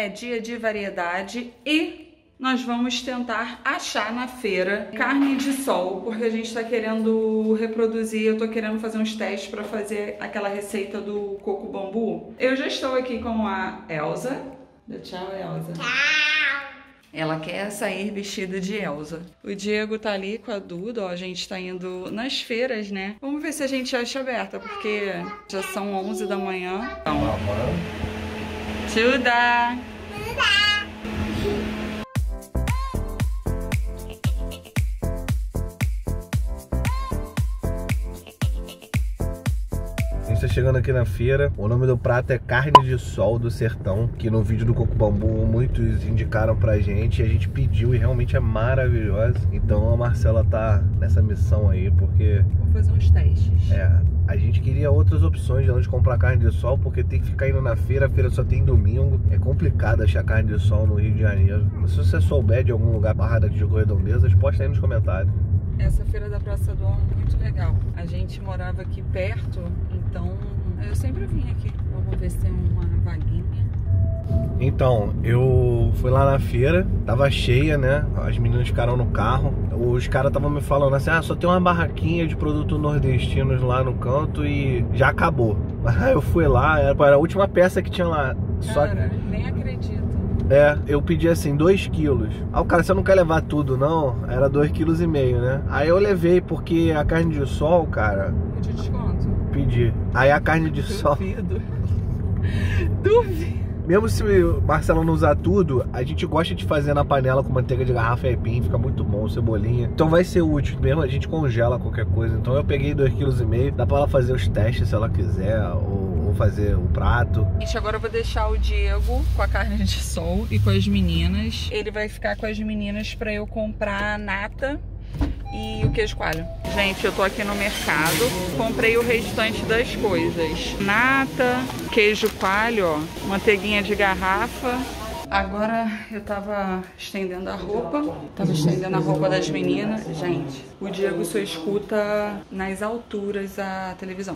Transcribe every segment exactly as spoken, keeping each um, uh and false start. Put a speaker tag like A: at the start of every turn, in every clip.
A: é dia de variedade e nós vamos tentar achar na feira carne de sol, porque a gente tá querendo reproduzir, eu tô querendo fazer uns testes pra fazer aquela receita do coco bambu. Eu já estou aqui com a Elsa. Dê tchau, Elsa.
B: Tchau.
A: Ela quer sair vestida de Elsa. O Diego tá ali com a Duda, ó, a gente tá indo nas feiras, né? Vamos ver se a gente acha aberta, porque já são onze da manhã. Então, Duda!
C: A gente tá chegando aqui na feira. O nome do prato é carne de sol do sertão, que no vídeo do Coco Bambu muitos indicaram pra gente e a gente pediu e realmente é maravilhosa. Então a Marcela tá nessa missão aí porque...
A: Vamos fazer uns testes.
C: É, a gente queria outras opções de onde comprar carne de sol, porque tem que ficar indo na feira, a feira só tem domingo. É complicado achar carne de sol no Rio de Janeiro. Se você souber de algum lugar barra daqui de Redondezas, posta aí nos comentários.
A: Essa feira da Praça do Homem é muito legal. A gente morava aqui perto, então eu sempre vim aqui. Vamos ver se tem uma vaguinha.
C: Então, eu fui lá na feira, tava cheia, né? As meninas ficaram no carro. Os caras estavam me falando assim, ah, só tem uma barraquinha de produtos nordestinos lá no canto e já acabou. Aí eu fui lá, era a última peça que tinha lá. Só
A: Cara,
C: que...
A: nem acredito.
C: É, eu pedi assim, dois quilos. Ah, o cara, você não quer levar tudo, não? Era dois quilos e meio, né? Aí eu levei, porque a carne de sol, cara...
A: Pediu desconto?
C: Pedi. Aí a carne de sol...
A: Duvido. Duvido.
C: Mesmo se o Marcelo não usar tudo, a gente gosta de fazer na panela com manteiga de garrafa e aipim, fica muito bom, cebolinha. Então vai ser útil mesmo, a gente congela qualquer coisa. Então eu peguei dois quilos e meio, dá pra ela fazer os testes se ela quiser, ou, ou fazer o prato.
A: Gente, agora eu vou deixar o Diego com a carne de sol e com as meninas. Ele vai ficar com as meninas pra eu comprar a nata e o queijo coalho. Gente, eu tô aqui no mercado, comprei o restante das coisas. Nata, queijo coalho, ó, manteiguinha de garrafa. Agora eu tava estendendo a roupa, tava estendendo a roupa das meninas. Gente, o Diego só escuta nas alturas a televisão.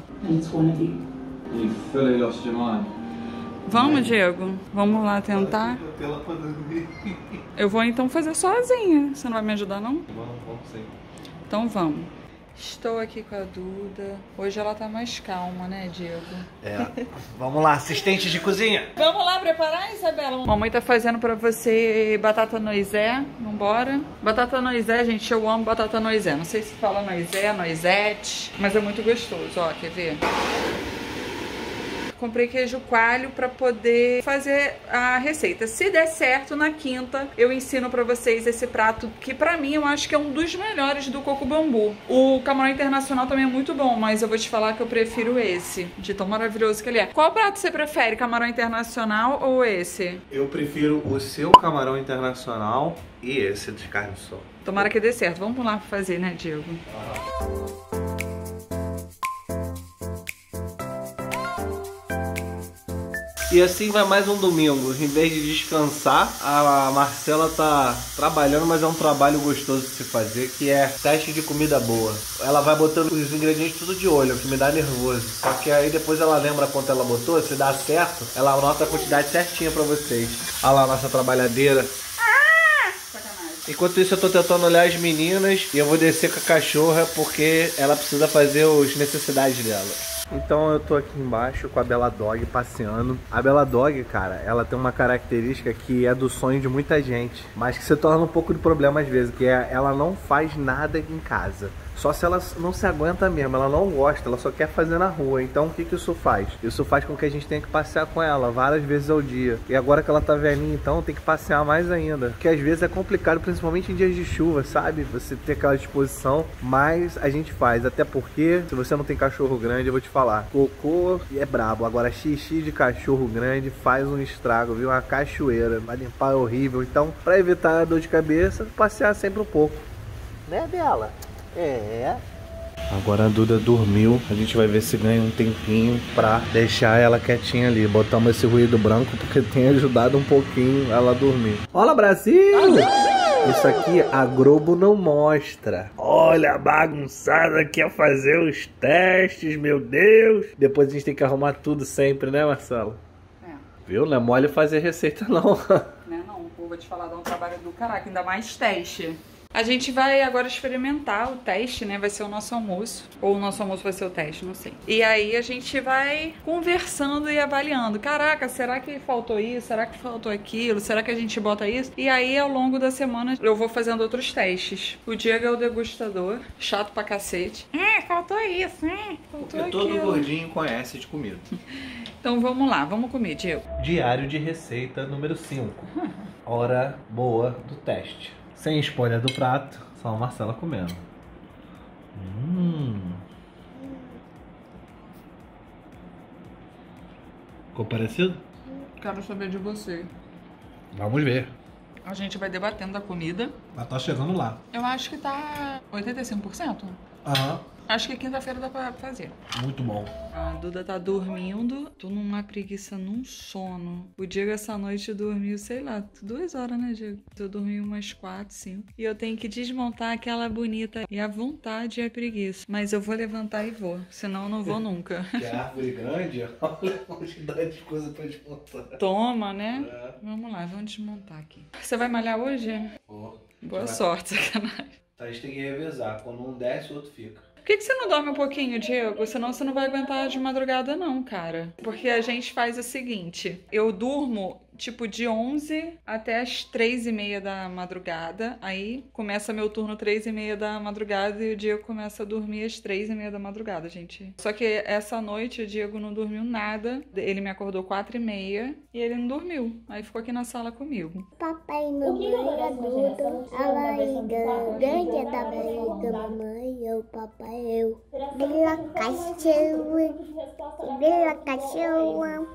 A: Vamos, Diego? Vamos lá tentar? Eu vou então fazer sozinha. Você não vai me ajudar, não?
C: Vamos, vamos sim.
A: Então vamos. Estou aqui com a Duda. Hoje ela tá mais calma, né, Diego?
C: É. Vamos lá, assistente de cozinha.
A: Vamos lá preparar, Isabela? Mamãe tá fazendo pra você batata noisé. Vambora. Batata noisé, gente, eu amo batata noisé. Não sei se fala noisé, noisette, mas é muito gostoso. Ó, quer ver? Comprei queijo coalho pra poder fazer a receita. Se der certo, na quinta eu ensino pra vocês esse prato que pra mim eu acho que é um dos melhores do Coco Bambu. O camarão internacional também é muito bom, mas eu vou te falar que eu prefiro esse, de tão maravilhoso que ele é. Qual prato você prefere, camarão internacional ou esse?
C: Eu prefiro o seu camarão internacional e esse de carne de sol.
A: Tomara que dê certo. Vamos lá fazer, né, Diego?
C: E assim vai mais um domingo. Em vez de descansar, a Marcela tá trabalhando, mas é um trabalho gostoso de se fazer, que é teste de comida boa. Ela vai botando os ingredientes tudo de olho, o que me dá nervoso. Só que aí depois ela lembra quanto ela botou, se dá certo, ela anota a quantidade certinha pra vocês. Olha lá a nossa trabalhadeira. Enquanto isso eu tô tentando olhar as meninas e eu vou descer com a cachorra porque ela precisa fazer as necessidades dela. Então eu tô aqui embaixo com a Bela Dog passeando. A Bela Dog, cara, ela tem uma característica que é do sonho de muita gente, mas que se torna um pouco de problema às vezes, que é ela não faz nada em casa. Só se ela não se aguenta mesmo, ela não gosta, ela só quer fazer na rua. Então o que que isso faz? Isso faz com que a gente tenha que passear com ela várias vezes ao dia. E agora que ela tá velhinha, então tem que passear mais ainda. Porque às vezes é complicado, principalmente em dias de chuva, sabe? Você ter aquela disposição, mas a gente faz. Até porque, se você não tem cachorro grande, eu vou te falar, cocô é brabo. Agora xixi de cachorro grande faz um estrago, viu? Uma cachoeira, vai limpar é horrível. Então, pra evitar a dor de cabeça, passear sempre um pouco. Né, Bela? É. Agora a Duda dormiu. A gente vai ver se ganha um tempinho pra deixar ela quietinha ali. Botamos esse ruído branco porque tem ajudado um pouquinho ela a dormir. Olha, Brasil! Isso aqui a Globo não mostra. Olha a bagunçada que é fazer os testes, meu Deus. Depois a gente tem que arrumar tudo sempre, né, Marcelo? Viu? Não é mole fazer receita, não.
A: Né, não, eu vou te falar, dá um trabalho do caraca, ainda mais teste. A gente vai agora experimentar o teste, né? Vai ser o nosso almoço. Ou o nosso almoço vai ser o teste, não sei. E aí a gente vai conversando e avaliando. Caraca, será que faltou isso? Será que faltou aquilo? Será que a gente bota isso? E aí, ao longo da semana, eu vou fazendo outros testes. O Diego é o degustador. Chato pra cacete. É, faltou isso, né? Faltou
C: Porque todo gordinho conhece de comida.
A: Então vamos lá, vamos comer, Diego.
C: Diário de receita número cinco. Hora boa do teste. Sem escolha do prato, só a Marcela comendo. Hum. Ficou parecido?
A: Quero saber de você.
C: Vamos ver.
A: A gente vai debatendo a comida.
C: Ela tá chegando lá.
A: Eu acho que tá oitenta e cinco por cento.
C: Aham.
A: Acho que quinta-feira dá pra fazer.
C: Muito bom.
A: A Duda tá dormindo. Tô numa preguiça, num sono. O Diego essa noite dormiu, sei lá, duas horas, né, Diego? Eu dormi umas quatro, cinco. E eu tenho que desmontar aquela bonita. E a vontade é preguiça. Mas eu vou levantar e vou. Senão eu não vou nunca.
C: Que árvore grande, olha a quantidade de coisa pra desmontar.
A: Toma, né?
C: É.
A: Vamos lá, vamos desmontar aqui. Você vai malhar hoje?
C: Oh,
A: Boa
C: vai...
A: sorte, sacanagem.
C: A gente tem que revezar. Quando um desce, o outro fica.
A: Por que, que você não dorme um pouquinho, Diego? Senão você não vai aguentar de madrugada não, cara. Porque a gente faz o seguinte, eu durmo tipo de onze até as três e meia da madrugada, aí começa meu turno três e meia da madrugada e o Diego começa a dormir às três e meia da madrugada, gente. Só que essa noite o Diego não dormiu nada, ele me acordou quatro e meia e ele não dormiu, aí ficou aqui na sala comigo.
B: Papai e mamãe adulto, a barriga grande é da barriga mamãe, eu, papai, eu. Vila cachorro, vila cachorro.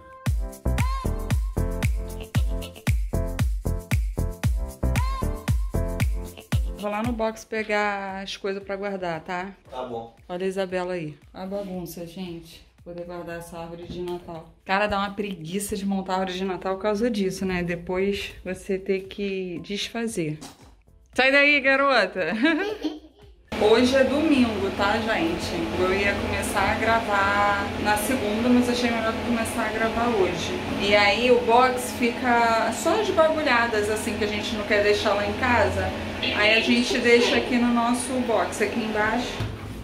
A: Vou lá no box pegar as coisas pra guardar, tá?
C: Tá bom.
A: Olha a Isabela aí. A bagunça, gente. Poder guardar essa árvore de Natal. Cara, dá uma preguiça de montar a árvore de Natal por causa disso, né? Depois você ter que desfazer. Sai daí, garota! Hoje é domingo, tá, gente? Eu ia começar a gravar na segunda, mas achei melhor começar a gravar hoje. E aí o box fica só de bagulhadas, assim, que a gente não quer deixar lá em casa. Aí a gente deixa aqui no nosso box, aqui embaixo.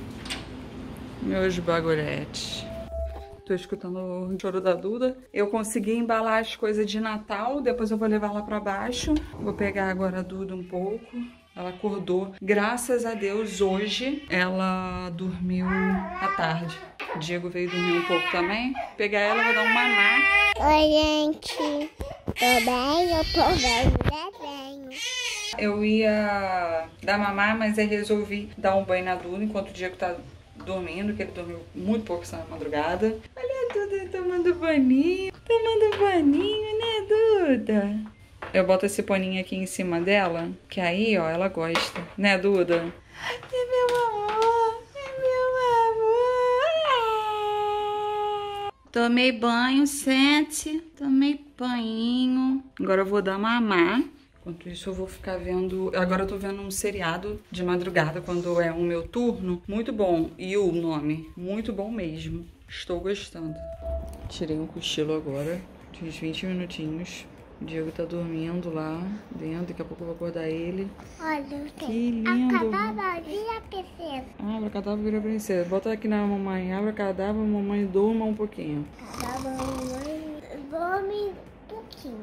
A: Meus bagulhetes. Tô escutando o choro da Duda. Eu consegui embalar as coisas de Natal, depois eu vou levar lá pra baixo. Vou pegar agora a Duda um pouco. Ela acordou. Graças a Deus, hoje ela dormiu à tarde. O Diego veio dormir um pouco também. Pegar ela, vou dar um maná.
B: Oi, gente. Tô bem, eu tô bem, desenho.
A: Eu ia dar mamar, mas aí resolvi dar um banho na Duda enquanto o Diego tá dormindo, que ele dormiu muito pouco essa madrugada. Olha a Duda tomando baninho. Tomando baninho, né, Duda? Eu boto esse paninho aqui em cima dela, que aí, ó, ela gosta. Né, Duda? É meu amor, é meu amor. Tomei banho, sente. Tomei banho. Agora eu vou dar mamar. Enquanto isso eu vou ficar vendo... Agora eu tô vendo um seriado de madrugada, quando é o meu turno. Muito bom. E o nome? Muito bom mesmo. Estou gostando. Tirei um cochilo agora, de uns vinte minutinhos. O Diego tá dormindo lá dentro, daqui a pouco eu vou acordar ele.
B: Olha,
A: que lindo!
B: Abracadabra, princesa.
A: Abracadabra, vira princesa. Bota aqui na mamãe. Abracadabra, mamãe durma um pouquinho.
B: Tá bom, mamãe. Dorme um pouquinho.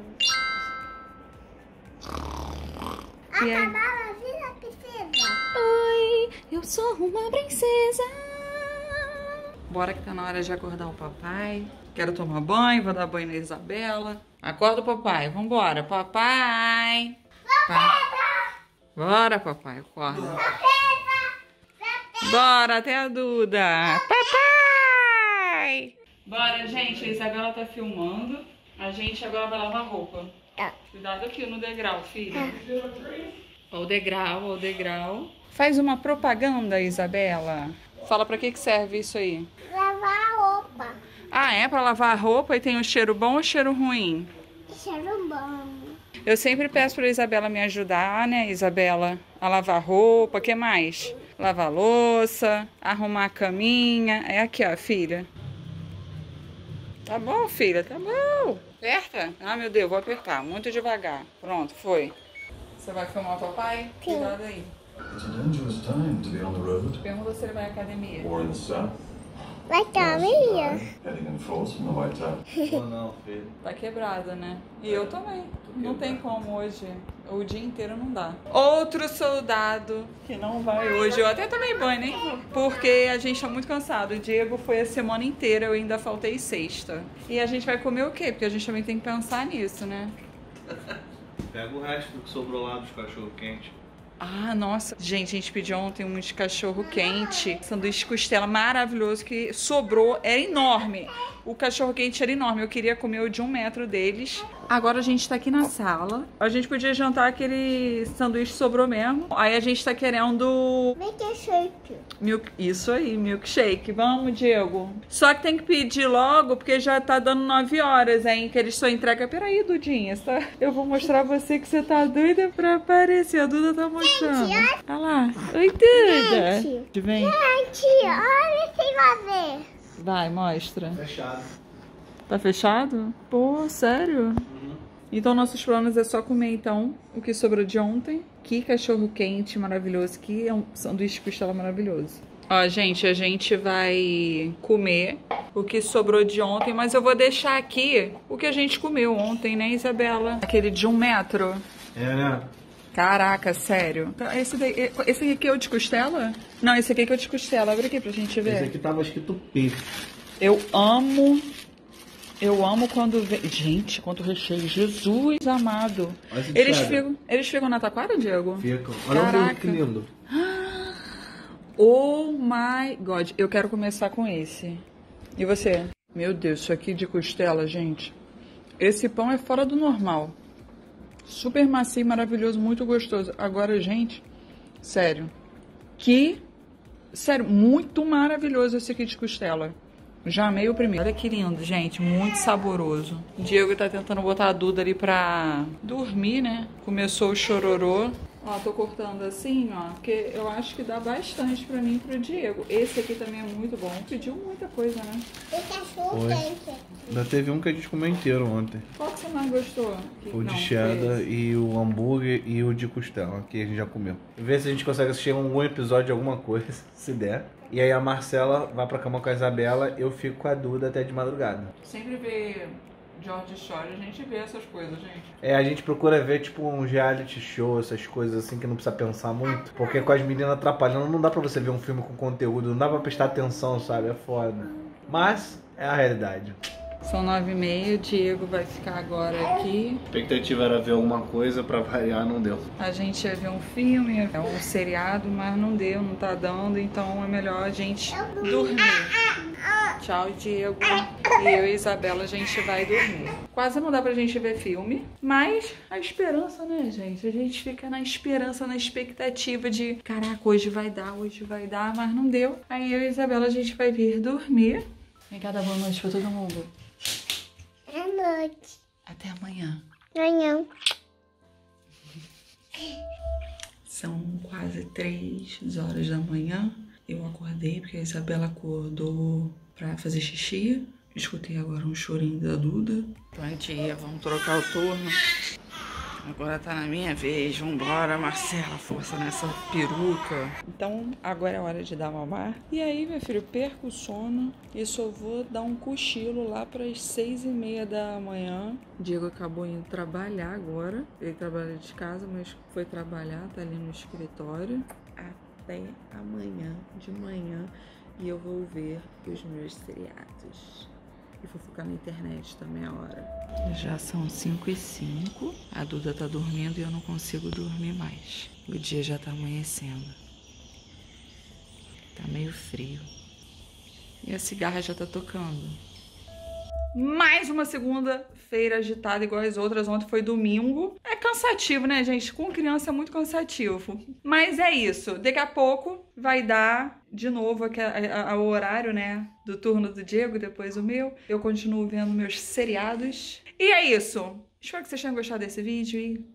A: E aí?
B: Abracadabra, vira princesa.
A: Oi, eu sou uma princesa. Bora que tá na hora de acordar o papai. Quero tomar banho, vou dar banho na Isabela. Acorda o papai, vambora, papai. Pa... Bora, papai, acorda. Bora, até a Duda. Papai! Bora, gente, a Isabela tá filmando. A gente agora vai lavar roupa.
B: Tá.
A: Cuidado aqui no degrau, filha. Ó o degrau, ó o degrau. Faz uma propaganda, Isabela. Fala pra que que serve isso aí.
B: Lavar a roupa.
A: Ah, é? Pra lavar a roupa e tem um cheiro bom ou cheiro ruim?
B: Cheiro bom.
A: Eu sempre peço pra Isabela me ajudar, né, Isabela? A lavar roupa, o que mais? Lavar louça, arrumar a caminha. É aqui, ó, filha. Tá bom, filha, tá bom. Aperta? Ah, meu Deus, vou apertar. Muito devagar. Pronto, foi. Você vai filmar o papai?
B: Sim.
A: Cuidado aí.
D: It's a dangerous time to be on the road.
A: Pergunta se ele vai à academia.
D: Or in the south.
B: Vai estar minha.
D: Heading in force from the White Tower.
C: Ou não, filho.
A: Tá quebrada, né? E eu também. Não tem como hoje. O dia inteiro não dá. Outro soldado que não vai hoje. Eu até tomei banho, nem vou. Porque a gente tá muito cansado. O Diego foi a semana inteira, eu ainda faltei sexta. E a gente vai comer o quê? Porque a gente também tem que pensar nisso, né?
C: Pega o resto do que sobrou lá dos cachorro quente.
A: Ah, nossa. Gente, a gente pediu ontem um de cachorro quente, sanduíche costela maravilhoso que sobrou, era enorme. O cachorro quente era enorme, eu queria comer o de um metro deles. Agora a gente tá aqui na sala. A gente podia jantar aquele sanduíche que sobrou mesmo. Aí a gente tá querendo...
B: Milkshake.
A: Milk... Isso aí, milkshake. Vamos, Diego. Só que tem que pedir logo, porque já tá dando nove horas, hein? Que eles só entregam... Peraí, Dudinha, tá? Eu vou mostrar pra você que você tá doida pra aparecer. A Duda tá mostrando. Olha lá. Oi, Duda.
B: Gente.
A: Vem.
B: Gente, olha quem vai ver.
A: Vai, mostra.
C: Fechado.
A: Tá fechado? Pô, sério?
C: Uhum.
A: Então nossos planos é só comer, então, o que sobrou de ontem. Que cachorro quente maravilhoso. Que é um sanduíche de costela maravilhoso. Ó, gente, a gente vai comer o que sobrou de ontem, mas eu vou deixar aqui o que a gente comeu ontem, né, Isabela? Aquele de um metro.
C: É, né?
A: Caraca, sério. Esse, daí, esse aqui é o de costela? Não, esse aqui é o de costela. Abre aqui pra gente ver.
C: Esse aqui tava escrito P.
A: Eu amo... Eu amo quando vem... Gente, quanto recheio. Jesus amado.
C: Olha esse
A: Eles
C: cheddar.
A: ficam, eles ficam na taquara, Diego?
C: Ficam. Olha
A: Caraca.
C: o que lindo.
A: Oh my God. Eu quero começar com esse. E você? Meu Deus, isso aqui de costela, gente. Esse pão é fora do normal. Super macio, maravilhoso, muito gostoso. Agora, gente, sério. Que... Sério, muito maravilhoso esse aqui de costela. Já amei o primeiro. Olha que lindo, gente. Muito saboroso. O Diego tá tentando botar a Duda ali pra dormir, né? Começou o chororô. Ó, tô cortando assim, ó, porque eu acho que dá bastante pra mim e pro Diego. Esse aqui também é muito bom. Pediu muita coisa, né?
B: O cachorro
C: Foi.
B: quente.
C: Ainda teve um que a gente comeu inteiro ontem.
A: Qual que você mais gostou? Que-
C: O de
A: não,
C: cheddar
A: foi esse.
C: e o hambúrguer e o de costela, que a gente já comeu. Ver se a gente consegue assistir algum episódio de alguma coisa, se der. E aí a Marcela vai pra cama com a Isabela, eu fico com a Duda até de madrugada.
A: Sempre vê George Shore, a gente vê essas coisas, gente.
C: É, a gente procura ver tipo um reality show, essas coisas assim que não precisa pensar muito. Porque com as meninas atrapalhando não dá pra você ver um filme com conteúdo, não dá pra prestar atenção, sabe? É foda. Mas é a realidade.
A: São nove e meia, o Diego vai ficar agora aqui.
C: A expectativa era ver alguma coisa, pra variar, não deu.
A: A gente ia ver um filme, é um seriado, mas não deu, não tá dando, então é melhor a gente dormir. Tchau, Diego. E eu e Isabela, a gente vai dormir. Quase não dá pra gente ver filme, mas a esperança, né, gente? A gente fica na esperança, na expectativa de, caraca, hoje vai dar, hoje vai dar, mas não deu. Aí eu e Isabela, a gente vai vir dormir. Vem cá, dá boa noite pra todo mundo.
B: À noite.
A: Até amanhã.
B: Amanhã.
A: São quase três horas da manhã. Eu acordei porque a Isabela acordou pra fazer xixi. Escutei agora um chorinho da Duda. Bom dia, vamos trocar o turno. Agora tá na minha vez. Vambora, Marcela, força nessa peruca. Então, agora é hora de dar mamar. E aí, meu filho, perco o sono e só vou dar um cochilo lá pras seis e meia da manhã. Diego acabou indo trabalhar agora. Ele trabalha de casa, mas foi trabalhar, tá ali no escritório. Até amanhã de manhã e eu vou ver os meus seriados. E vou ficar na internet também a hora. Já são cinco e cinco. A Duda tá dormindo e eu não consigo dormir mais. O dia já tá amanhecendo. Tá meio frio. E a cigarra já tá tocando. Mais uma segunda-feira agitada igual as outras. Ontem foi domingo. É cansativo, né, gente? Com criança é muito cansativo. Mas é isso. Daqui a pouco vai dar de novo o horário, né? Do turno do Diego, depois o meu. Eu continuo vendo meus seriados. E é isso. Espero que vocês tenham gostado desse vídeo e